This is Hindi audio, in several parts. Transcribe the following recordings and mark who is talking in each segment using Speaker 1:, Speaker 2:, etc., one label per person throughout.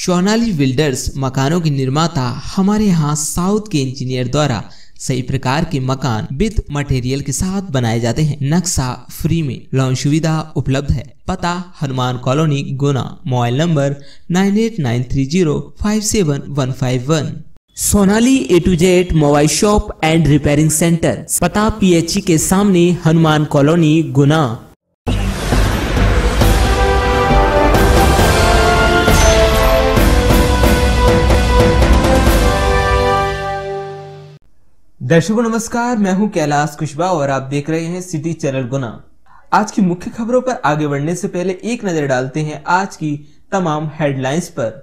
Speaker 1: सोनाली बिल्डर्स मकानों के निर्माता। हमारे यहाँ साउथ के इंजीनियर द्वारा सही प्रकार के मकान विद मटेरियल के साथ बनाए जाते हैं। नक्शा फ्री में, लोन सुविधा उपलब्ध है। पता Hanuman colony, Guna. Mobile number 9893057151। Sonali A to Z mobile shop and repairing centre. पता PHE के सामने, हनुमान कॉलोनी, गुना। दर्शकों नमस्कार, मैं हूं कैलाश कुशवाहा और आप देख रहे हैं सिटी चैनल गुना। आज की मुख्य खबरों पर आगे बढ़ने से पहले एक नजर डालते हैं आज की तमाम हेडलाइंस पर।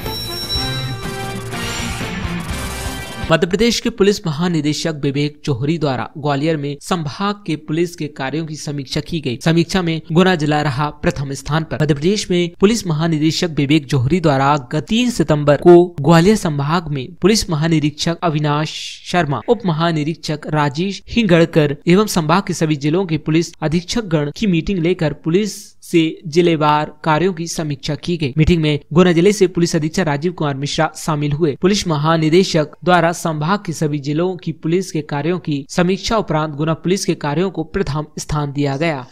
Speaker 1: मध्य प्रदेश के पुलिस महानिदेशक विवेक जौहरी द्वारा ग्वालियर में संभाग के पुलिस के कार्यों की समीक्षा की गई। समीक्षा में गुना जिला रहा प्रथम स्थान पर। मध्य प्रदेश में पुलिस महानिदेशक विवेक जौहरी द्वारा गत 3 सितंबर को ग्वालियर संभाग में पुलिस महानिरीक्षक अविनाश शर्मा, उप महानिरीक्षक राजेश हिंगड़कर एवं संभाग के सभी जिलों के पुलिस अधीक्षक गण की मीटिंग लेकर पुलिस से जिलेवार कार्यों की समीक्षा की गई। मीटिंग में गुना जिले से पुलिस अधीक्षक राजीव कुमार मिश्रा शामिल हुए। पुलिस महानिदेशक द्वारा संभाग के सभी जिलों की पुलिस के कार्यों की समीक्षा उपरांत गुना पुलिस के कार्यों को प्रथम स्थान दिया गया।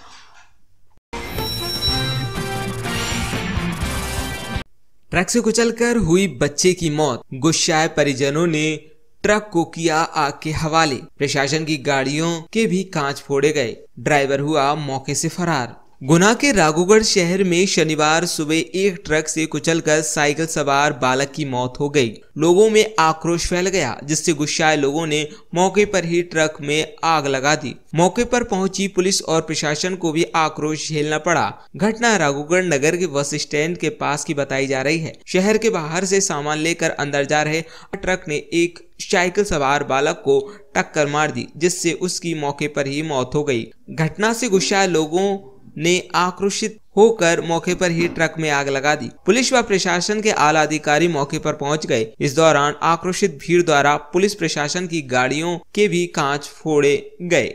Speaker 1: ट्रक से कुचलकर हुई बच्चे की मौत, गुस्साए परिजनों ने ट्रक को किया आग के हवाले। प्रशासन की गाड़ियों के भी कांच फोड़े गए, ड्राइवर हुआ मौके से फरार। गुना के राघोगढ़ शहर में शनिवार सुबह एक ट्रक से कुचलकर साइकिल सवार बालक की मौत हो गई। लोगों में आक्रोश फैल गया, जिससे गुस्साए लोगों ने मौके पर ही ट्रक में आग लगा दी। मौके पर पहुंची पुलिस और प्रशासन को भी आक्रोश झेलना पड़ा। घटना राघोगढ़ नगर के बस स्टैंड के पास की बताई जा रही है। शहर के बाहर से सामान लेकर अंदर जा रहे ट्रक ने एक साइकिल सवार बालक को टक्कर मार दी, जिससे उसकी मौके पर ही मौत हो गई। घटना से गुस्साए लोगों ने आक्रोशित होकर मौके पर ही ट्रक में आग लगा दी। पुलिस व प्रशासन के आला अधिकारी मौके पर पहुंच गए। इस दौरान आक्रोशित भीड़ द्वारा पुलिस प्रशासन की गाड़ियों के भी कांच फोड़े गए।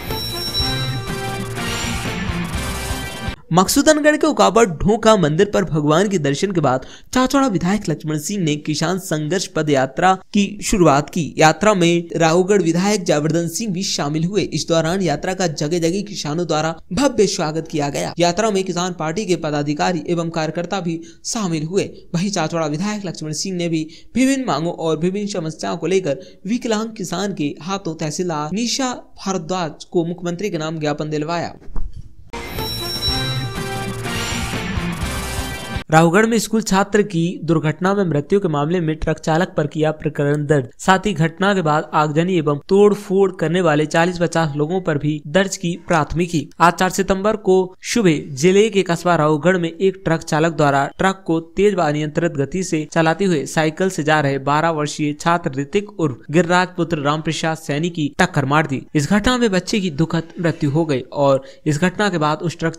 Speaker 1: मकसूदनगढ़ के उकाबड़ ढोका मंदिर पर भगवान के दर्शन के बाद चाचौड़ा विधायक लक्ष्मण सिंह ने किसान संघर्ष पद यात्रा की शुरुआत की। यात्रा में राघोगढ़ विधायक जयवर्धन सिंह भी शामिल हुए। इस दौरान यात्रा का जगह जगह किसानों द्वारा भव्य स्वागत किया गया। यात्रा में किसान पार्टी के पदाधिकारी एवं कार्यकर्ता भी शामिल हुए। वहीं चाचौड़ा विधायक लक्ष्मण सिंह ने भी विभिन्न मांगों और विभिन्न समस्याओं को लेकर विकलांग किसान के हाथों तहसीलदार निशा भारद्वाज को मुख्यमंत्री के नाम ज्ञापन दिलवाया। राघोगढ़ में स्कूल छात्र की दुर्घटना में मृत्यु के मामले में ट्रक चालक पर किया प्रकरण दर्ज। साथ ही घटना के बाद आगजनी एवं तोड़ फोड़ करने वाले 40-50 लोगों पर भी दर्ज की प्राथमिकी। आज 4 सितंबर को सुबह जिले के कस्बा राघोगढ़ में एक ट्रक चालक द्वारा ट्रक को तेज व अनियंत्रित गति से चलाते हुए साइकिल से जा रहे 12 वर्षीय छात्र ऋतिक उर्फ गिरिराज पुत्र राम प्रसाद सैनी की टक्कर मार दी। इस घटना में बच्चे की दुखद मृत्यु हो गई और इस घटना के बाद उस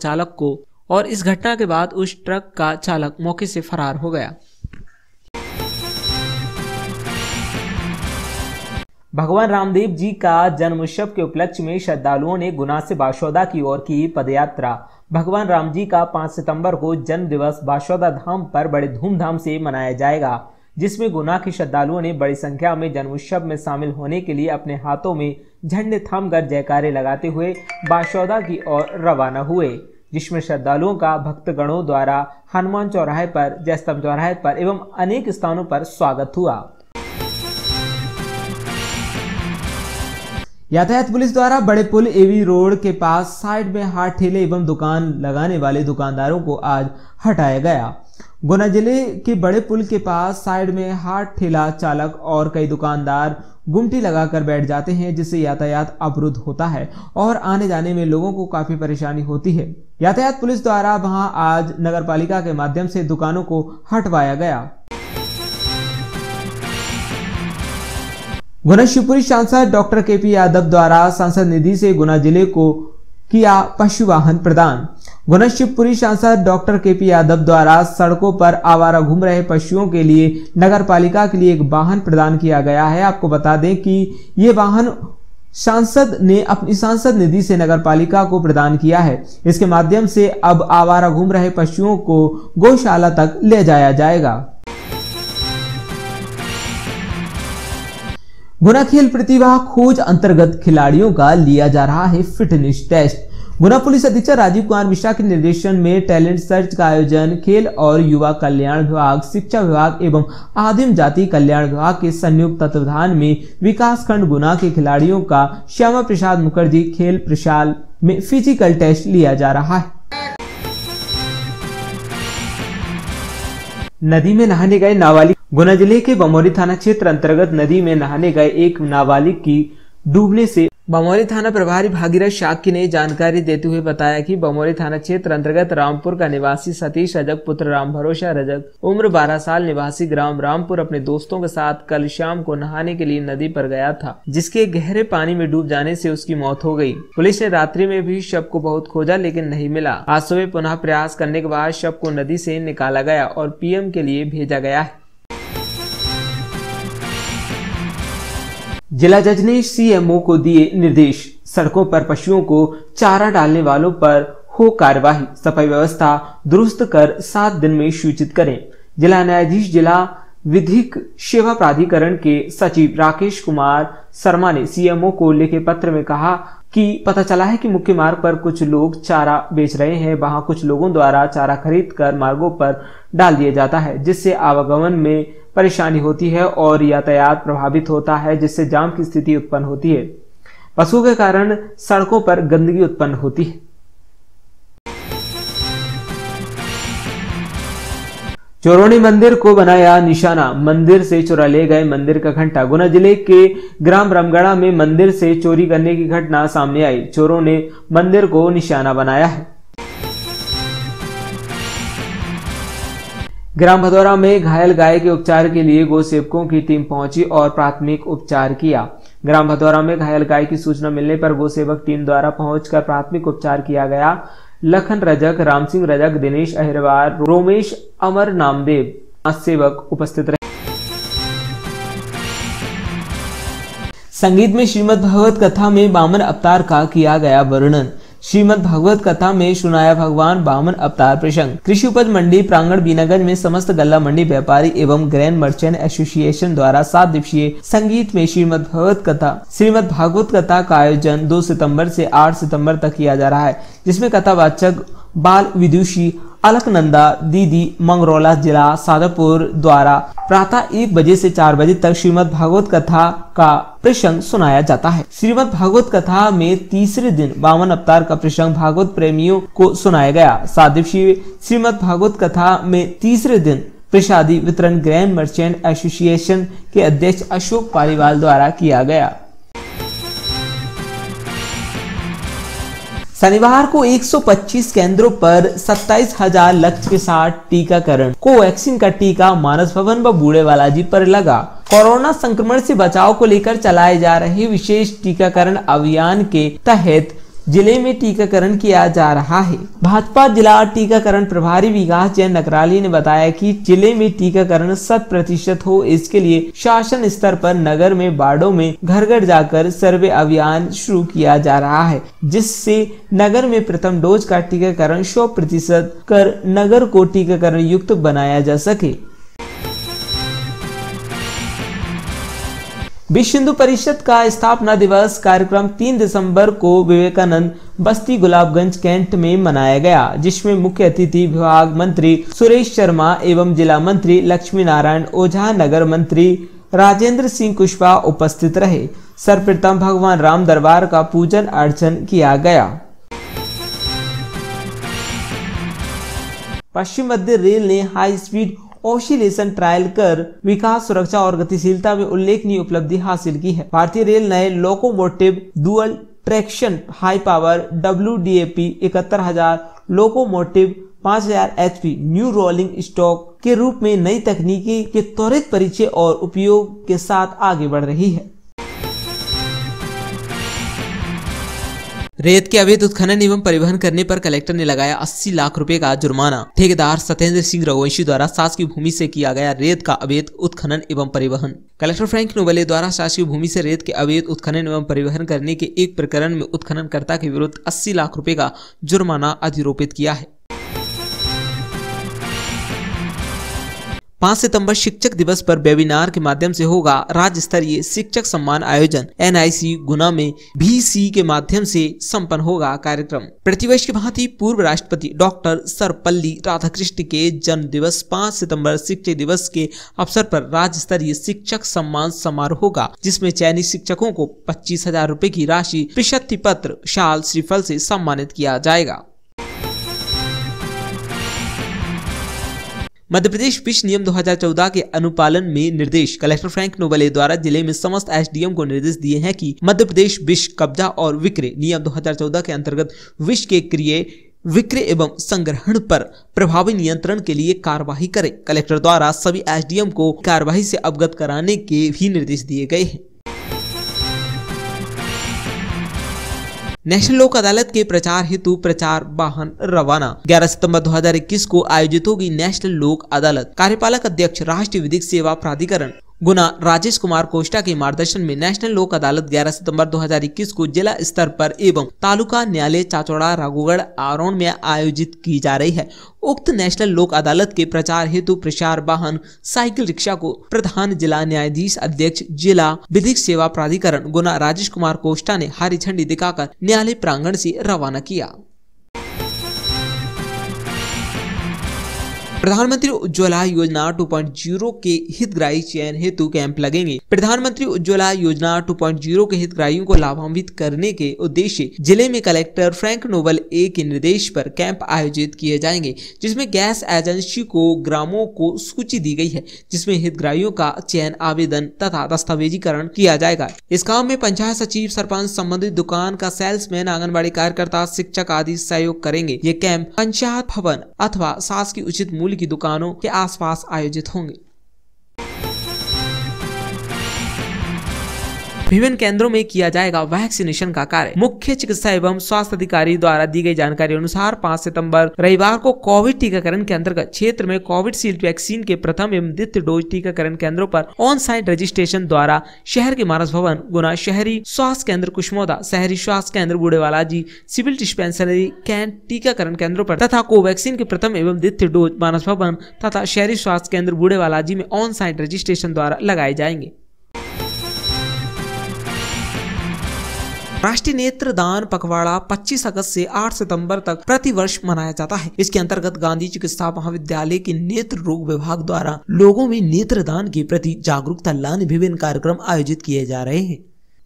Speaker 1: ट्रक का चालक मौके से फरार हो गया। भगवान रामदेव जी का जन्मोत्सव के उपलक्ष्य में श्रद्धालुओं ने गुना से बाशौदा की ओर की पदयात्रा। भगवान राम जी का 5 सितंबर को जन्म दिवस बाशौदा धाम पर बड़े धूमधाम से मनाया जाएगा, जिसमें गुना के श्रद्धालुओं ने बड़ी संख्या में जन्मोत्सव में शामिल होने के लिए अपने हाथों में झंडे थामकर जयकारे लगाते हुए बाशौदा की ओर रवाना हुए, जिसमें श्रद्धालुओं का भक्तगणों द्वारा हनुमान चौराहे पर, जयस्तंभ चौराहे पर एवं अनेक स्थानों पर स्वागत हुआ। यातायात पुलिस द्वारा बड़े पुल एवी रोड के पास साइड में हाथ ठेले एवं दुकान लगाने वाले दुकानदारों को आज हटाया गया। गुना जिले के बड़े पुल के पास साइड में हाथ ठेला चालक और कई दुकानदार गुमटी लगाकर बैठ जाते हैं, जिससे यातायात अवरुद्ध होता है और आने जाने में लोगों को काफी परेशानी होती है। यातायात पुलिस द्वारा वहां आज नगरपालिका के माध्यम से दुकानों को हटवाया गया। गुना शिवपुरी सांसद डॉक्टर KP यादव द्वारा सांसद निधि से गुना जिले को किया पशु वाहन प्रदान। गुना शिवपुरी सांसद डॉक्टर KP यादव द्वारा सड़कों पर आवारा घूम रहे पशुओं के लिए नगरपालिका के लिए एक वाहन प्रदान किया गया है। आपको बता दें कि ये वाहन सांसद ने अपनी सांसद निधि से नगरपालिका को प्रदान किया है। इसके माध्यम से अब आवारा घूम रहे पशुओं को गौशाला तक ले जाया जाएगा। गुना खेल प्रतिभा खोज अंतर्गत खिलाड़ियों का लिया जा रहा है फिटनेस टेस्ट। गुना पुलिस अधीक्षक राजीव कुमार मिश्रा के निर्देशन में टैलेंट सर्च का आयोजन खेल और युवा कल्याण विभाग, शिक्षा विभाग एवं आदिम जाति कल्याण विभाग के संयुक्त तत्वावधान में विकास खंड गुना के खिलाड़ियों का श्यामा प्रसाद मुखर्जी खेल प्रशाल में फिजिकल टेस्ट लिया जा रहा है। नदी में नहाने गए नाबालिग। गुना जिले के बमौली थाना क्षेत्र अंतर्गत नदी में नहाने गए एक नाबालिग की डूबने से बमौली थाना प्रभारी भागीरथ शाक्य ने जानकारी देते हुए बताया कि बमौली थाना क्षेत्र अंतर्गत रामपुर का निवासी सतीश रजक पुत्र राम भरोसा रजक उम्र 12 साल निवासी ग्राम रामपुर अपने दोस्तों के साथ कल शाम को नहाने के लिए नदी पर गया था, जिसके गहरे पानी में डूब जाने से उसकी मौत हो गई। पुलिस ने रात्रि में भी शव को बहुत खोजा लेकिन नहीं मिला। आज सुबह पुनः प्रयास करने के बाद शव को नदी से निकाला गया और पीएम के लिए भेजा गया है। जिला जज ने सीएमओ को दिए निर्देश, सड़कों पर पशुओं को चारा डालने वालों पर हो कार्यवाही, सफाई व्यवस्था दुरुस्त कर 7 दिन में सूचित करें। जिला न्यायाधीश जिला विधिक सेवा प्राधिकरण के सचिव राकेश कुमार शर्मा ने सीएमओ को लिखे पत्र में कहा कि पता चला है कि मुख्य मार्ग पर कुछ लोग चारा बेच रहे हैं। वहां कुछ लोगों द्वारा चारा खरीद कर मार्गों पर डाल दिया जाता है, जिससे आवागमन में परेशानी होती है और यातायात प्रभावित होता है, जिससे जाम की स्थिति उत्पन्न होती है। पशुओं के कारण सड़कों पर गंदगी उत्पन्न होती है। चोरों ने मंदिर को बनाया निशाना, मंदिर से चुरा ले गए मंदिर का घंटा। गुना जिले के ग्राम रामगढ़ा में मंदिर से चोरी करने की घटना सामने आई। चोरों ने मंदिर को निशाना बनाया है। ग्राम भदौरा में घायल गाय के उपचार के लिए गौ सेवकों की टीम पहुंची और प्राथमिक उपचार किया। ग्राम भदौरा में घायल गाय की सूचना मिलने पर गौ सेवक टीम द्वारा पहुंचकर प्राथमिक उपचार किया गया। लखन रजक, राम सिंह रजक, दिनेश अहिरवार, रोमेश अमर नामदेव सेवक उपस्थित रहे। संगीत में श्रीमद् भागवत कथा में वामन अवतार का किया गया वर्णन। श्रीमद् भागवत कथा में सुनाया भगवान वामन अवतार प्रसंग। कृषि उपज मंडी प्रांगण बीनागंज में समस्त गल्ला मंडी व्यापारी एवं ग्रैंड मर्चेंट एसोसिएशन द्वारा 7 दिवसीय संगीत में श्रीमद् भागवत कथा का आयोजन 2 सितंबर से 8 सितंबर तक किया जा रहा है, जिसमें कथावाचक बाल विदुषी अलकनंदा दीदी मंगरौला जिला शाजापुर द्वारा प्रातः 1 बजे से 4 बजे तक श्रीमद् भागवत कथा का प्रसंग सुनाया जाता है। श्रीमद् भागवत कथा में तीसरे दिन वामन अवतार का प्रसंग भागवत प्रेमियों को सुनाया गया। 7 दिवसीय श्रीमद् भागवत कथा में तीसरे दिन प्रसादी वितरण ग्रैंड मर्चेंट एसोसिएशन के अध्यक्ष अशोक पालीवाल द्वारा किया गया। शनिवार को 125 केंद्रों पर 27,000 लक्ष्य के साथ टीकाकरण। कोवैक्सीन का टीका मानस भवन व बूढ़े बालाजी पर लगा। कोरोना संक्रमण से बचाव को लेकर चलाए जा रहे विशेष टीकाकरण अभियान के तहत जिले में टीकाकरण किया जा रहा है। भाजपा जिला टीकाकरण प्रभारी विकास जैन नकराली ने बताया कि जिले में टीकाकरण 100% हो, इसके लिए शासन स्तर पर नगर में वार्डों में घर घर जाकर सर्वे अभियान शुरू किया जा रहा है, जिससे नगर में प्रथम डोज का टीकाकरण 100% कर नगर को टीकाकरण युक्त बनाया जा सके। विश्व हिंदू परिषद का स्थापना दिवस कार्यक्रम 3 दिसंबर को विवेकानंद बस्ती गुलाबगंज कैंट में मनाया गया, जिसमें मुख्य अतिथि विभाग मंत्री सुरेश शर्मा एवं जिला मंत्री लक्ष्मी नारायण ओझा, नगर मंत्री राजेंद्र सिंह कुशवाहा उपस्थित रहे। सर्वप्रथम भगवान राम दरबार का पूजन अर्चन किया गया। पश्चिम मध्य रेल ने हाई स्पीड ऑसिलेशन ट्रायल कर विकास, सुरक्षा और गतिशीलता में उल्लेखनीय उपलब्धि हासिल की है। भारतीय रेल नए locomotive dual traction high power WDAP 71,000 locomotive 5,000 HP new rolling stock के रूप में नई तकनीकी के त्वरित परिचय और उपयोग के साथ आगे बढ़ रही है। रेत के अवैध उत्खनन एवं परिवहन करने पर कलेक्टर ने लगाया 80 लाख रुपए का जुर्माना। ठेकेदार सत्येंद्र सिंह रघुवंशी द्वारा शासकीय भूमि से किया गया रेत का अवैध उत्खनन एवं परिवहन। कलेक्टर फ्रैंक नोबले द्वारा शासकीय भूमि से रेत के अवैध उत्खनन एवं परिवहन करने के एक प्रकरण में उत्खननकर्ता के विरुद्ध 80 लाख रुपए का जुर्माना अधिरोपित किया है। 5 सितंबर शिक्षक दिवस पर वेबिनार के माध्यम से होगा राज्य स्तरीय शिक्षक सम्मान आयोजन। NIC गुना में VC के माध्यम से संपन्न होगा कार्यक्रम। प्रतिवर्ष की भांति पूर्व राष्ट्रपति डॉक्टर सर्वपल्ली राधाकृष्णन के जन्म दिवस 5 सितंबर शिक्षक दिवस के अवसर पर राज्य स्तरीय शिक्षक सम्मान समारोह होगा, जिसमें चयनित शिक्षकों को 25,000 रुपए की राशि, प्रशस्ति पत्र, शाल, श्रीफल से सम्मानित किया जाएगा। मध्य प्रदेश विश्व नियम 2014 के अनुपालन में निर्देश। कलेक्टर फ्रैंक नोबले द्वारा जिले में समस्त SDM को निर्देश दिए हैं कि मध्य प्रदेश विश्व कब्जा और विक्रय नियम 2014 के अंतर्गत विष के क्रय, विक्रय एवं संग्रहण पर प्रभावी नियंत्रण के लिए कार्यवाही करें। कलेक्टर द्वारा सभी SDM को कार्यवाही से अवगत कराने के भी निर्देश दिए गए हैं। नेशनल लोक अदालत के प्रचार हेतु प्रचार वाहन रवाना। 11 सितंबर 2021 को आयोजित होगी नेशनल लोक अदालत। कार्यपालक अध्यक्ष राष्ट्रीय विधिक सेवा प्राधिकरण गुना राजेश कुमार कोष्टा के मार्गदर्शन में नेशनल लोक अदालत 11 सितंबर 2021 को जिला स्तर पर एवं तालुका न्यायालय चाचौड़ा राघोगढ़ आरोन में आयोजित की जा रही है। उक्त नेशनल लोक अदालत के प्रचार हेतु प्रचार वाहन साइकिल रिक्शा को प्रधान जिला न्यायाधीश अध्यक्ष जिला विधिक सेवा प्राधिकरण गुना राजेश कुमार कोष्टा ने हरी झंडी दिखाकर न्यायालय प्रांगण से रवाना किया। प्रधानमंत्री उज्ज्वला योजना 2.0 के हितग्राही चयन हेतु कैंप लगेंगे। प्रधानमंत्री उज्ज्वला योजना 2.0 के हितग्राहियों को लाभान्वित करने के उद्देश्य जिले में कलेक्टर फ्रैंक नोबल ए के निर्देश पर कैंप आयोजित किए जाएंगे, जिसमें गैस एजेंसी को ग्रामों को सूची दी गई है, जिसमें हितग्राहियों का चयन, आवेदन तथा दस्तावेजीकरण किया जाएगा। इस काम में पंचायत सचिव, सरपंच, संबंधित दुकान का सेल्समैन, आंगनबाड़ी कार्यकर्ता, शिक्षक आदि सहयोग करेंगे। ये कैंप पंचायत भवन अथवा सास की उचित मूल्य की दुकानों के आसपास आयोजित होंगे। विभिन्न केंद्रों में किया जाएगा वैक्सीनेशन का कार्य। मुख्य चिकित्सा एवं स्वास्थ्य अधिकारी द्वारा दी गई जानकारी अनुसार 5 सितंबर रविवार को कोविड टीकाकरण के अंतर्गत क्षेत्र में कोविशील्ड वैक्सीन के प्रथम एवं द्वितीय डोज टीकाकरण केंद्रों पर ऑन साइट रजिस्ट्रेशन द्वारा शहर के मानस भवन, गुना शहरी स्वास्थ्य केंद्र कुशमोदा, शहरी स्वास्थ्य केंद्र Budhewala ji, civil dispensary cantt टीकाकरण केंद्रों पर तथा कोवैक्सीन के प्रथम एवं द्वितीय डोज मानस भवन तथा शहरी स्वास्थ्य केंद्र बूढ़ेवाला जी में ऑन साइट रजिस्ट्रेशन द्वारा लगाए जाएंगे। राष्ट्रीय नेत्रदान पखवाड़ा 25 अगस्त से 8 सितंबर तक प्रतिवर्ष मनाया जाता है। इसके अंतर्गत गांधी चिकित्सा महाविद्यालय के नेत्र रोग विभाग द्वारा लोगों में नेत्रदान के प्रति जागरूकता लाने विभिन्न कार्यक्रम आयोजित किए जा रहे हैं।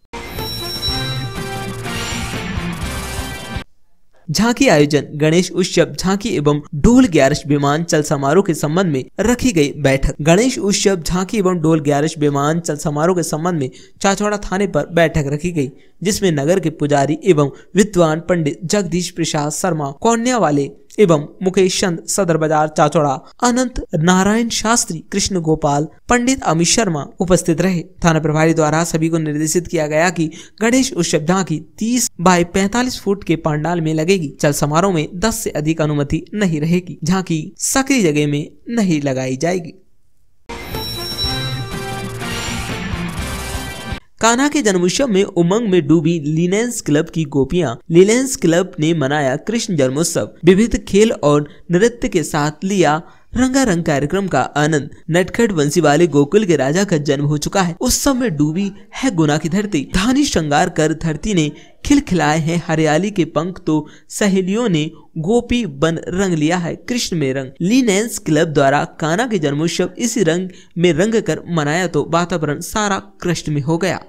Speaker 1: झांकी आयोजन। गणेश उत्सव झांकी एवं ढोल 11 विमानचल समारोह के संबंध में रखी गई बैठक। गणेश उत्सव झांकी एवं ढोल 11 विमानचल समारोह के संबंध में चाचौड़ा थाने पर बैठक रखी गई, जिसमें नगर के पुजारी एवं विद्वान पंडित जगदीश प्रसाद शर्मा कोन्यावाले एवं मुकेश चंद सदर बाजार चाचौड़ा, अनंत नारायण शास्त्री, कृष्ण गोपाल, पंडित अमित शर्मा उपस्थित रहे। थाना प्रभारी द्वारा सभी को निर्देशित किया गया कि गणेश उत्सव झांकी 30 बाय 45 फुट के पंडाल में लगेगी। चल समारोह में 10 से अधिक अनुमति नहीं रहेगी। झांकी सक्रिय जगह में नहीं लगाई जाएगी। कान्हा के जन्मोत्सव में उमंग में डूबी लिनेंस क्लब की गोपियां। लिनेंस क्लब ने मनाया कृष्ण जन्मोत्सव। विविध खेल और नृत्य के साथ लिया रंगारंग कार्यक्रम का आनंद। नटखट वंशी वाले गोकुल के राजा का जन्म हो चुका है। उत्सव में डूबी है गुना की धरती। धानी श्रृंगार कर धरती ने खिलखिलाए हैं हरियाली के पंख, तो सहेलियों ने गोपी बन रंग लिया है कृष्ण में रंग। लिनेंस क्लब द्वारा कान्हा के जन्मोत्सव इसी रंग में रंग कर मनाया तो वातावरण सारा कृष्ण में हो गया।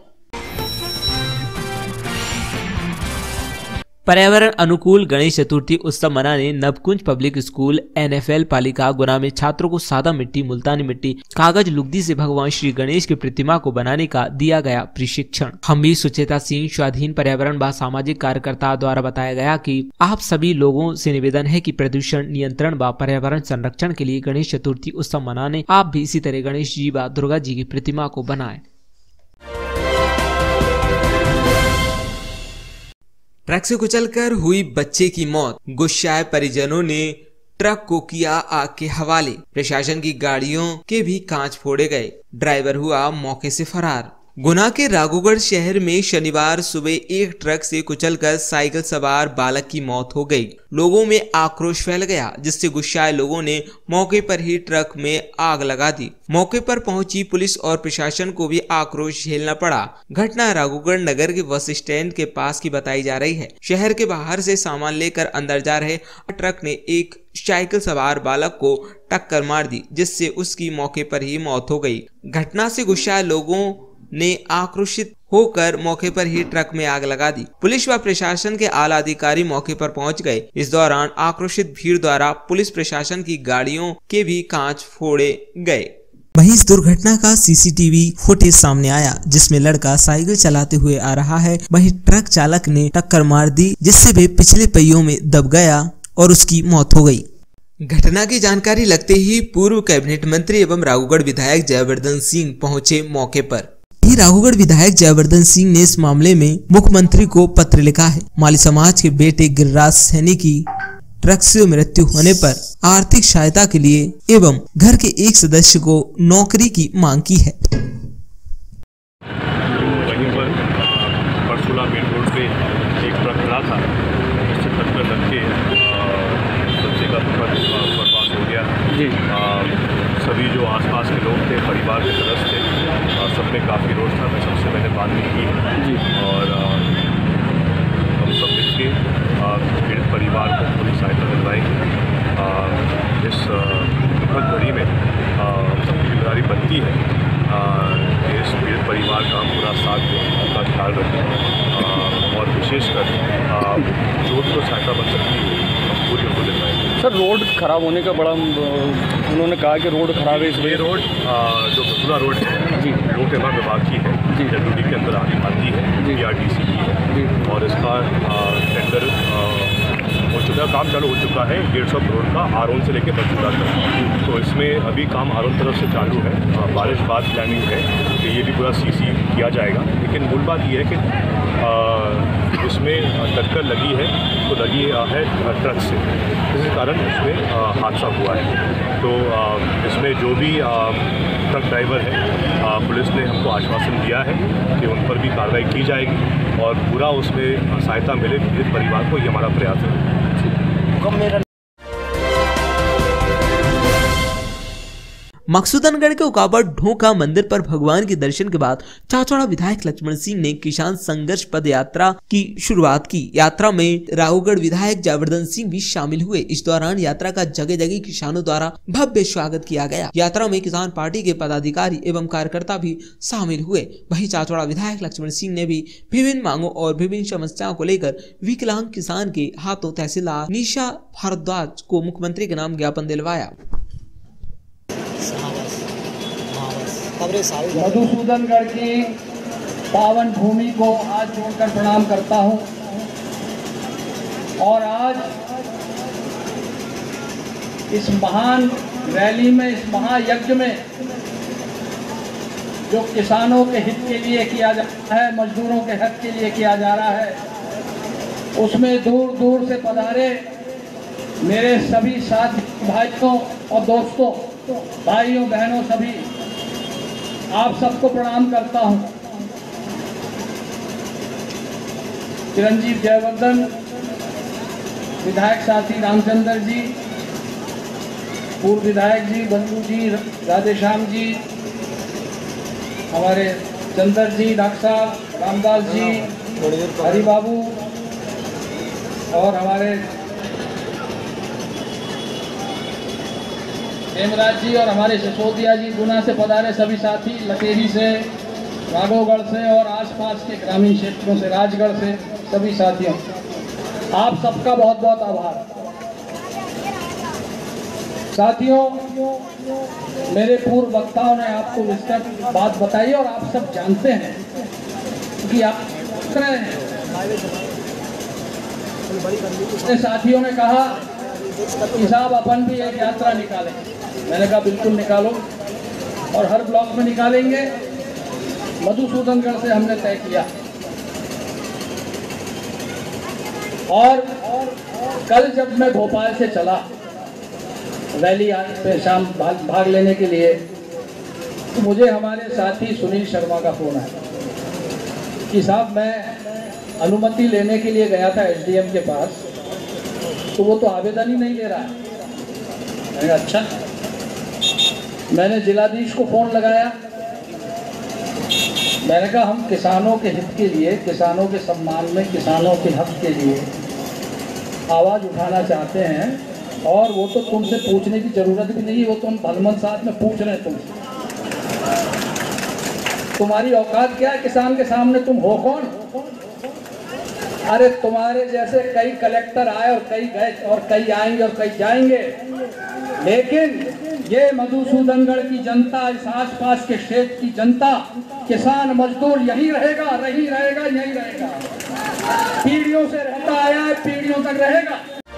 Speaker 1: पर्यावरण अनुकूल गणेश चतुर्थी उत्सव मनाने नवकुंज पब्लिक स्कूल NFL पालिका गुना में छात्रों को सादा मिट्टी, मुल्तानी मिट्टी, कागज लुगदी से भगवान श्री गणेश की प्रतिमा को बनाने का दिया गया प्रशिक्षण। हम भी सुचेता सिंह, स्वाधीन पर्यावरण व सामाजिक कार्यकर्ता द्वारा बताया गया कि आप सभी लोगों से निवेदन है कि प्रदूषण नियंत्रण व पर्यावरण संरक्षण के लिए गणेश चतुर्थी उत्सव मनाने आप भी इसी तरह गणेश जी व दुर्गा जी की प्रतिमा को बनाए। ट्रक से कुचलकर हुई बच्चे की मौत, गुस्साए परिजनों ने ट्रक को किया आग के हवाले। प्रशासन की गाड़ियों के भी कांच फोड़े गए, ड्राइवर हुआ मौके से फरार। गुना के राघोगढ़ शहर में शनिवार सुबह एक ट्रक से कुचलकर साइकिल सवार बालक की मौत हो गई। लोगों में आक्रोश फैल गया, जिससे गुस्साए लोगों ने मौके पर ही ट्रक में आग लगा दी। मौके पर पहुंची पुलिस और प्रशासन को भी आक्रोश झेलना पड़ा। घटना राघोगढ़ नगर के बस स्टैंड के पास की बताई जा रही है। शहर के बाहर से सामान लेकर अंदर जा रहे ट्रक ने एक साइकिल सवार बालक को टक्कर मार दी, जिससे उसकी मौके पर ही मौत हो गई। घटना से गुस्साए लोगों ने आक्रोशित होकर मौके पर ही ट्रक में आग लगा दी। पुलिस व प्रशासन के आला अधिकारी मौके पर पहुंच गए। इस दौरान आक्रोशित भीड़ द्वारा पुलिस प्रशासन की गाड़ियों के भी कांच फोड़े गए।
Speaker 2: वहीं इस दुर्घटना का सीसीटीवी फुटेज सामने आया, जिसमें लड़का साइकिल चलाते हुए आ रहा है। वहीं ट्रक चालक ने टक्कर मार दी, जिससे वे पिछले पहियों में दब गया और उसकी मौत हो गई।
Speaker 1: घटना की जानकारी लगते ही पूर्व कैबिनेट मंत्री एवं राघोगढ़ विधायक जयवर्धन सिंह पहुंचे मौके पर।
Speaker 2: राघोगढ़ विधायक जयवर्धन सिंह ने इस मामले में मुख्यमंत्री को पत्र लिखा है। माली समाज के बेटे गिरिराज सैनी की ट्रक से मृत्यु होने पर आर्थिक सहायता के लिए एवं घर के एक सदस्य को नौकरी की मांग की है।
Speaker 3: वहीं पर परसुला मेन रोड पे एक ट्रक खड़ा था, जिससे टक्कर लग के बच्चे का बर्बाद हो गया जी। सभी जो आसपास के लोग थे, परिवार के सदस्य थे, सब में काफ़ी रोष था। मैं सबसे मैंने बात भी की जी, और हम सब मिलके पीड़ित परिवार को पूरी सहायता दिलवाएंगे। इस दुखद घड़ी में सबकी जिम्मेदारी बनती है कि इस पीड़ित परिवार का पूरा साथ दें, उनका ख्याल रखें, और विशेषकर जो तो सहायता बन सकती है हम पूरी उनको दिलवाएंगे।
Speaker 4: सर, रोड खराब होने का बड़ा उन्होंने कहा कि रोड खराब है, इसलिए
Speaker 3: रोड जो बसुला रोड है जी, लोक निर्माण विभाग की है जी, डब्ल्यूडी के अंदर आती है, BRTC की है जी, और इसका टेंडर हो चुका है, काम चालू हो चुका है। 150 करोड़ का आरोन से लेकर बचुला तक। तो इसमें अभी काम आरोन तरफ से चालू है। बारिश बाद प्लानिंग है कि ये भी पूरा CC किया जाएगा। लेकिन मूल बात ये है कि इसमें टक्कर लगी है तो लगी है ट्रक से, इसी कारण इसमें हादसा हुआ है। तो इसमें जो भी ट्रक ड्राइवर है, पुलिस ने हमको आश्वासन दिया है कि उन पर भी कार्रवाई की जाएगी और पूरा उसमें सहायता मिले पीड़ित परिवार को, ये हमारा प्रयास है।
Speaker 2: मकसूदनगढ़ के उकाबड़ ढोका मंदिर पर भगवान के दर्शन के बाद चाचौड़ा विधायक लक्ष्मण सिंह ने किसान संघर्ष पद यात्रा की शुरुआत की। यात्रा में राघोगढ़ विधायक जयवर्धन सिंह भी शामिल हुए। इस दौरान यात्रा का जगह जगह किसानों द्वारा भव्य स्वागत किया गया। यात्रा में किसान पार्टी के पदाधिकारी एवं कार्यकर्ता भी शामिल हुए। वहीं चाचौड़ा विधायक लक्ष्मण सिंह ने भी विभिन्न मांगों और विभिन्न समस्याओं को लेकर विकलांग किसान के हाथों तहसीलदार निशा भारद्वाज को मुख्यमंत्री के नाम ज्ञापन दिलवाया।
Speaker 5: मधुसूदनगढ़ की पावन भूमि को हाथ जोड़कर प्रणाम करता हूं, और आज इस महान रैली में, इस महायज्ञ में जो किसानों के हित के लिए किया जा रहा है, मजदूरों के हक के लिए किया जा रहा है, उसमें दूर दूर से पधारे मेरे सभी साथी भाइयों और दोस्तों, भाइयों बहनों, सभी आप सबको प्रणाम करता हूं। चिरंजीव जयवर्धन, विधायक साथी रामचंद्र जी, पूर्व विधायक जी, बंधु जी, राधेश्याम जी, हमारे चंद्र जी, डॉक्टर साहब, रामदास जी, हरि बाबू, और हमारे हेमराज जी, और हमारे सिसोदिया जी, गुना से पधारे सभी साथी, लतेरी से, राघोगढ़ से और आसपास के ग्रामीण क्षेत्रों से, राजगढ़ से सभी साथियों, आप सबका बहुत बहुत आभार। साथियों, मेरे पूर्व वक्ताओं ने आपको विस्तृत बात बताई और आप सब जानते हैं कि आप साथियों ने कहा कि साहब अपन भी एक यात्रा निकालें। मैंने कहा बिल्कुल निकालो, और हर ब्लॉक में निकालेंगे। मधुसूदनगढ़ से हमने तय किया, और कल जब मैं भोपाल से चला रैली पे शाम भाग लेने के लिए, तो मुझे हमारे साथी सुनील शर्मा का फ़ोन आया कि साहब मैं अनुमति लेने के लिए गया था एसडीएम के पास, तो वो तो आवेदन ही नहीं ले रहा है। मैंने कहा अच्छा। मैंने जिलाधीश को फ़ोन लगाया, मैंने कहा हम किसानों के हित के लिए, किसानों के सम्मान में, किसानों के हक के लिए आवाज़ उठाना चाहते हैं, और वो तो तुमसे पूछने की ज़रूरत भी नहीं है, वो तुम भगवंत साथ में पूछ रहे हैं तुमसे। तुम्हारी औकात क्या है किसान के सामने, तुम हो कौन? अरे तुम्हारे जैसे कई कलेक्टर आए और कई गए और कई आएंगे और कई जाएंगे, लेकिन ये मधुसूदनगढ़ की जनता, इस आसपास के क्षेत्र की जनता, किसान मजदूर यही रहेगा, यही रहेगा, पीढ़ियों से रहता आया है, पीढ़ियों तक रहेगा।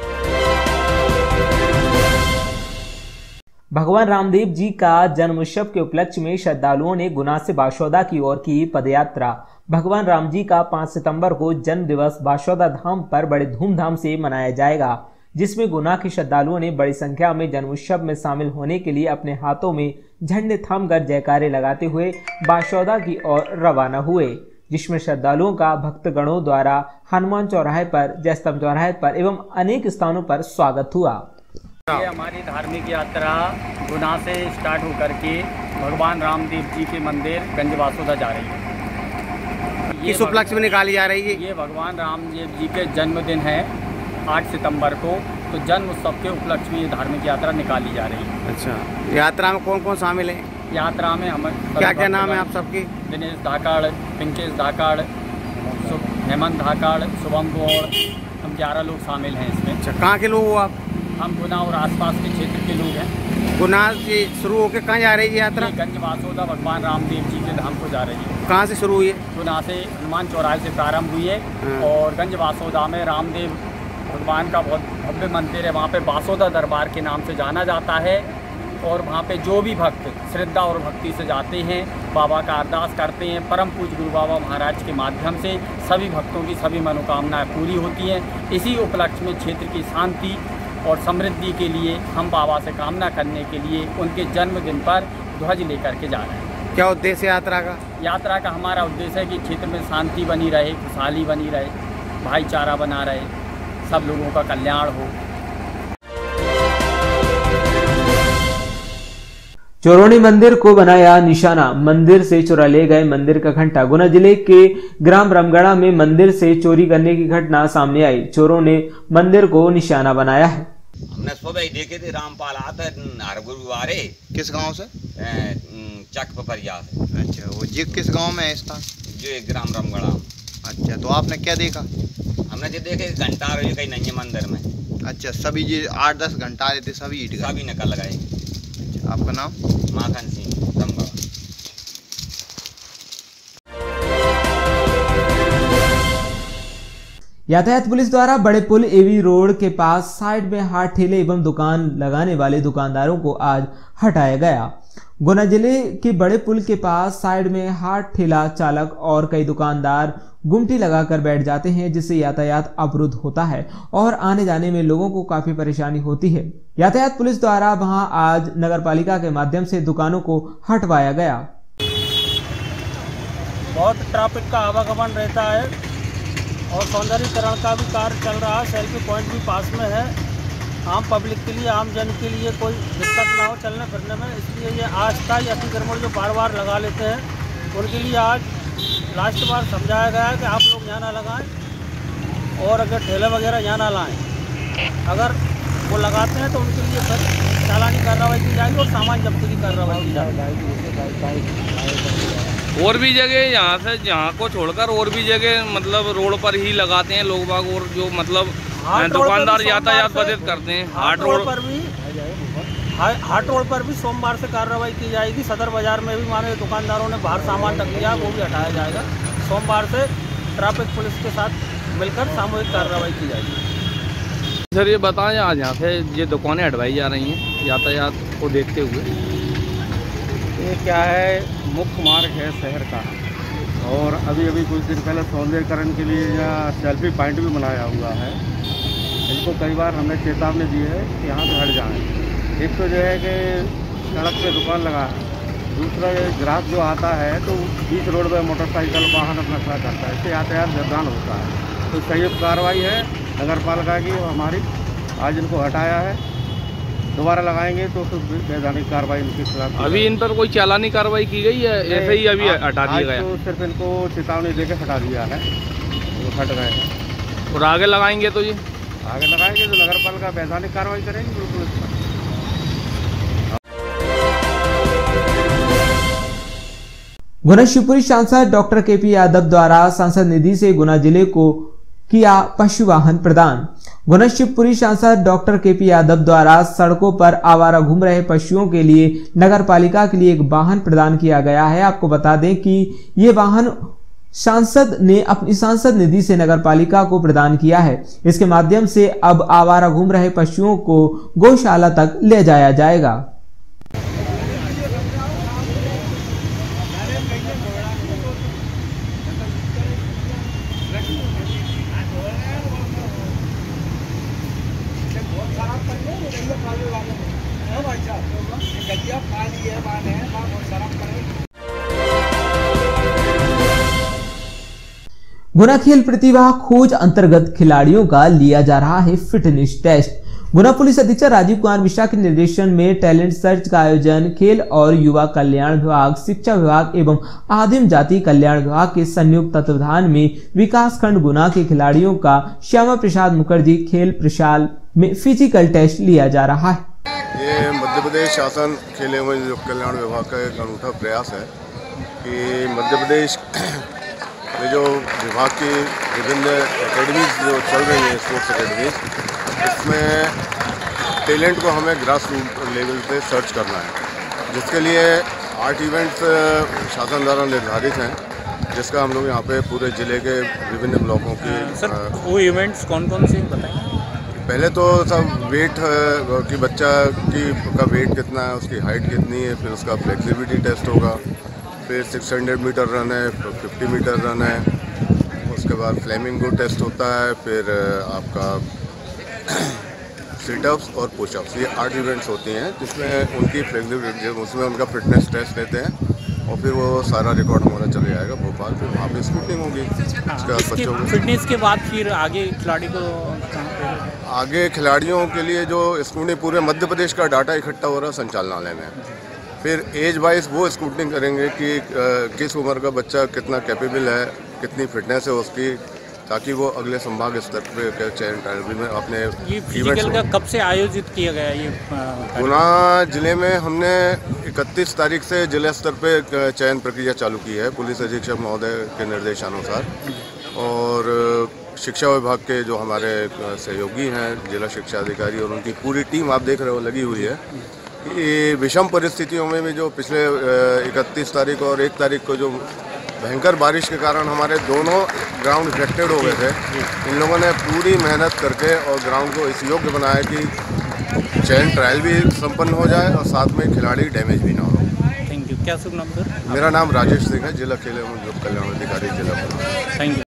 Speaker 2: भगवान रामदेव जी का जन्मोत्सव के उपलक्ष्य में श्रद्धालुओं ने गुना से बाशौदा की ओर की पदयात्रा। भगवान राम जी का 5 सितंबर को जन्म दिवस बाशौदा धाम पर बड़े धूमधाम से मनाया जाएगा, जिसमें गुना के श्रद्धालुओं ने बड़ी संख्या में जन्मोत्सव में शामिल होने के लिए अपने हाथों में झंडे थामकर जयकारे लगाते हुए बाशौदा की ओर रवाना हुए, जिसमें श्रद्धालुओं का भक्तगणों द्वारा हनुमान चौराहे पर, जयस्तंभ चौराहे पर एवं अनेक स्थानों पर स्वागत हुआ।
Speaker 6: ये हमारी धार्मिक यात्रा गुना से स्टार्ट होकर के भगवान रामदेव जी के मंदिर गंजवासोदा जा रही है।
Speaker 7: किस उपलक्ष्य में निकाली जा रही है?
Speaker 6: ये भगवान रामदेव जी के जन्मदिन है 8 सितंबर को, तो जन्म उत्सव के उपलक्ष्य में ये धार्मिक यात्रा निकाली जा रही है।
Speaker 7: अच्छा, यात्रा में कौन कौन शामिल है?
Speaker 6: यात्रा में हम
Speaker 7: क्या नाम है आप सबकी?
Speaker 6: दिनेश धाकाड़, पिंकेश धाकाड़, हेमंत धाकाड़, शुभम गौड़, हम 11 लोग शामिल हैं इसमें।
Speaker 7: अच्छा, कहाँ के लोग हो आप?
Speaker 6: हम गुना और आसपास के क्षेत्र के लोग हैं।
Speaker 7: गुना से शुरू होकर कहाँ जा रही है यात्रा?
Speaker 6: गंजवासौदा भगवान रामदेव जी के धाम को जा रही है।
Speaker 7: कहाँ से शुरू हुई है?
Speaker 6: गुना से हनुमान चौराहे से प्रारंभ हुई है और गंजवासौदा में रामदेव भगवान का बहुत भव्य मंदिर है, वहाँ पे बासौदा दरबार के नाम से जाना जाता है। और वहाँ पे जो भी भक्त श्रद्धा और भक्ति से जाते हैं, बाबा का अरदास करते हैं, परम पूज्य गुरु बाबा महाराज के माध्यम से सभी भक्तों की सभी मनोकामनाएँ पूरी होती हैं। इसी उपलक्ष्य में क्षेत्र की शांति और समृद्धि के लिए हम बाबा से कामना करने के लिए उनके जन्मदिन पर ध्वज लेकर के जा रहे हैं।
Speaker 7: क्या उद्देश्य यात्रा का?
Speaker 6: यात्रा का हमारा उद्देश्य है कि क्षेत्र में शांति बनी रहे, खुशहाली बनी रहे, भाईचारा बना रहे, सब लोगों का कल्याण हो।
Speaker 2: चोरों ने मंदिर को बनाया निशाना, मंदिर से चुरा ले गए मंदिर का घंटा। गुना जिले के ग्राम रामगढ़ा में मंदिर से चोरी करने की घटना सामने आई। चोरों ने मंदिर को निशाना बनाया है।
Speaker 8: हमने सुबह ही देखे थे, रामपाल आता हर गुरुवार।
Speaker 7: किस गांव से?
Speaker 8: चक पपरिया से।
Speaker 7: अच्छा, वो जी किस गांव में है इसका?
Speaker 8: जो एक ग्राम रामगढ़ा।
Speaker 7: अच्छा, तो आपने क्या देखा?
Speaker 8: हमने जो देखे घंटा कहीं नहीं है मंदिर में।
Speaker 7: अच्छा, सभी ये 8-10 घंटा आए थे, सभी
Speaker 8: निकल गए।
Speaker 7: आपका नाम?
Speaker 8: माखन सिंह रमगढ़।
Speaker 2: यातायात पुलिस द्वारा बड़े पुल एवी रोड के पास साइड में हाथ ठेले एवं दुकान लगाने वाले दुकानदारों को आज हटाया गया। गुना जिले के बड़े पुल के पास साइड में हाथ ठेला चालक और कई दुकानदार गुमटी लगाकर बैठ जाते हैं, जिससे यातायात अवरुद्ध होता है और आने जाने में लोगों को काफी परेशानी होती है। यातायात पुलिस द्वारा वहां आज नगरपालिका के माध्यम से दुकानों को हटवाया गया।
Speaker 9: बहुत ट्रैफिक का आवागमन रहता है और सौंदर्यीकरण का भी कार्य चल रहा है। सेल्फी पॉइंट भी पास में है। आम पब्लिक के लिए, आम जन के लिए कोई दिक्कत ना हो चलने फिरने में, इसलिए ये अस्थायी अतिक्रमण जो बार बार लगा लेते हैं, उनके लिए आज लास्ट बार समझाया गया है कि आप लोग यहाँ ना लगाएं और अगर ठेले वगैरह यहाँ ना लाएं। अगर वो लगाते हैं तो उनके लिए फिर चालानी कार्रवाई की जाएगी और सामान जब्ती की कार्रवाई की जाएगी।
Speaker 4: और भी जगह यहाँ को छोड़कर और भी जगह मतलब रोड पर ही लगाते हैं लोग बाग, और जो मतलब दुकानदार यातायात बाधित करते हैं। हाट रोड पर भी सोमवार से कार्रवाई की जाएगी। सदर बाजार में भी माने दुकानदारों ने बाहर सामान रख लिया, वो भी हटाया जाएगा। सोमवार से ट्रैफिक पुलिस के साथ मिलकर सामूहिक कार्रवाई की जाएगी। सर ये बताएं, आज यहाँ से ये दुकानें हटवाई जा रही हैं यातायात को देखते हुए?
Speaker 10: ये क्या है, मुख्य मार्ग है शहर का, और अभी अभी कुछ दिन पहले सौंदर्यीकरण के लिए यहाँ सेल्फी पॉइंट भी बनाया हुआ है। इनको कई बार हमने चेतावनी दी है कि यहाँ से हट जाएं। एक तो जो है कि सड़क पे दुकान लगा है, दूसरा ग्राहक जो आता है तो बीच रोड पर मोटरसाइकिल वाहन अपना खड़ा करता है, इससे यातायात व्यवधान होता है। तो संयुक्त कार्रवाई है नगर पालिका की हमारी, आज इनको हटाया है, दोबारा लगाएंगे तो फिर वैधानिक कार्रवाई इनके खिलाफ।
Speaker 11: अभी इन पर कोई चालानी कार्रवाई की गई है, ऐसे ही अभी हटा दिया गया?
Speaker 10: तो सिर्फ इनको चेतावनी देकर हटा दिया है, वो हट गए हैं।
Speaker 11: और आगे लगाएंगे तो जी
Speaker 10: आगे लगाएंगे तो नगर पालिका वैधानिक कार्रवाई करेंगे बिल्कुल।
Speaker 2: गुना शिवपुरी सांसद डॉक्टर केपी यादव द्वारा सांसद निधि से गुना जिले को किया पशु वाहन प्रदान। गुना शिवपुरी सांसद डॉक्टर केपी यादव द्वारा सड़कों पर आवारा घूम रहे पशुओं के लिए नगर पालिका के लिए एक वाहन प्रदान किया गया है। आपको बता दें कि ये वाहन सांसद ने अपनी सांसद निधि से नगर पालिका को प्रदान किया है। इसके माध्यम से अब आवारा घूम रहे पशुओं को गौशाला तक ले जाया जाएगा। गुना खेल प्रतिभा खोज अंतर्गत खिलाड़ियों का लिया जा रहा है फिटनेस टेस्ट। गुना पुलिस अधीक्षक राजीव कुमार मिश्रा के निर्देशन में टैलेंट सर्च का आयोजन खेल और युवा कल्याण विभाग, शिक्षा विभाग एवं आदिम जाति कल्याण विभाग के संयुक्त तत्वावधान में विकास खंड गुना के खिलाड़ियों का श्यामा प्रसाद मुखर्जी खेल प्रशाल में फिजिकल टेस्ट लिया जा रहा है।
Speaker 12: ये मध्य प्रदेश शासन खेल एवं युवा कल्याण विभाग का एक अनूठा प्रयास है कि मध्य प्रदेश में जो विभाग की विभिन्न एकेडमीज जो चल रही हैं, स्पोर्ट्स एकेडमीज, इसमें टैलेंट को हमें ग्रास रूट लेवल पे सर्च करना है, जिसके लिए 8 इवेंट्स शासन द्वारा निर्धारित हैं, जिसका हम लोग यहाँ पे पूरे ज़िले के विभिन्न ब्लॉकों की
Speaker 11: सर वो इवेंट्स कौन कौन से बताएं?
Speaker 12: पहले तो सब वेट कि बच्चा का वेट कितना है, उसकी हाइट कितनी है, फिर उसका फ्लेक्सिबिलिटी टेस्ट होगा, फिर 600 मीटर रन है, 50 मीटर रन है, उसके बाद फ्लेमिंगो टेस्ट होता है, फिर आपका सिटअप्स और पुशअप्स, ये 8 इवेंट्स होती हैं जिसमें उनकी फ्लेक्सिबिलिटी, उसमें उनका फिटनेस टेस्ट लेते हैं और फिर वो सारा रिकॉर्ड हमारा चले जाएगा भोपाल, फिर वहाँ पे स्कूटिंग होगी। उसके बाद बच्चों को
Speaker 11: फिटनेस के बाद फिर आगे खिलाड़ी को
Speaker 12: आगे खिलाड़ियों के लिए जो स्कूटिंग पूरे मध्य प्रदेश का डाटा इकट्ठा हो रहा है संचालनालय में, फिर एज वाइज वो स्कूटिंग करेंगे कि किस उम्र का बच्चा कितना कैपेबल है, कितनी फिटनेस है उसकी, ताकि वो अगले संभाग स्तर पे चयन ट्रायल में अपने
Speaker 11: ये फिजिकल का कब से आयोजित किया गया? ये
Speaker 12: गुना जिले में हमने 31 तारीख से जिला स्तर पे चयन प्रक्रिया चालू की है पुलिस अधीक्षक महोदय के निर्देशानुसार, और शिक्षा विभाग के जो हमारे सहयोगी हैं जिला शिक्षा अधिकारी और उनकी पूरी टीम आप देख रहे हो लगी हुई है। ये विषम परिस्थितियों में भी जो पिछले 31 तारीख और 1 तारीख को जो भयंकर बारिश के कारण हमारे दोनों ग्राउंड इफेक्टेड हो गए थे, इन लोगों ने पूरी मेहनत करके और ग्राउंड को इस योग्य बनाया कि चयन ट्रायल भी संपन्न हो जाए और साथ में खिलाड़ी डैमेज भी ना हो।
Speaker 11: Thank you. क्या शुभ नाम सर?
Speaker 12: मेरा नाम राजेश सिंह है, जिला खेल एवं युवा कल्याण अधिकारी जिला।
Speaker 11: Thank you.